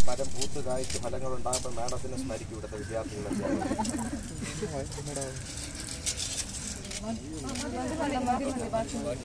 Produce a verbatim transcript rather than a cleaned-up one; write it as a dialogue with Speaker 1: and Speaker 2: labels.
Speaker 1: മരം പൂത്ത് കായ്ച്ച് ഫലങ്ങൾ ഉണ്ടാകുമ്പോൾ മാഡത്തിനെ സ്മരിക്കും ഇവിടുത്തെ വിദ്യാർത്ഥികളെ.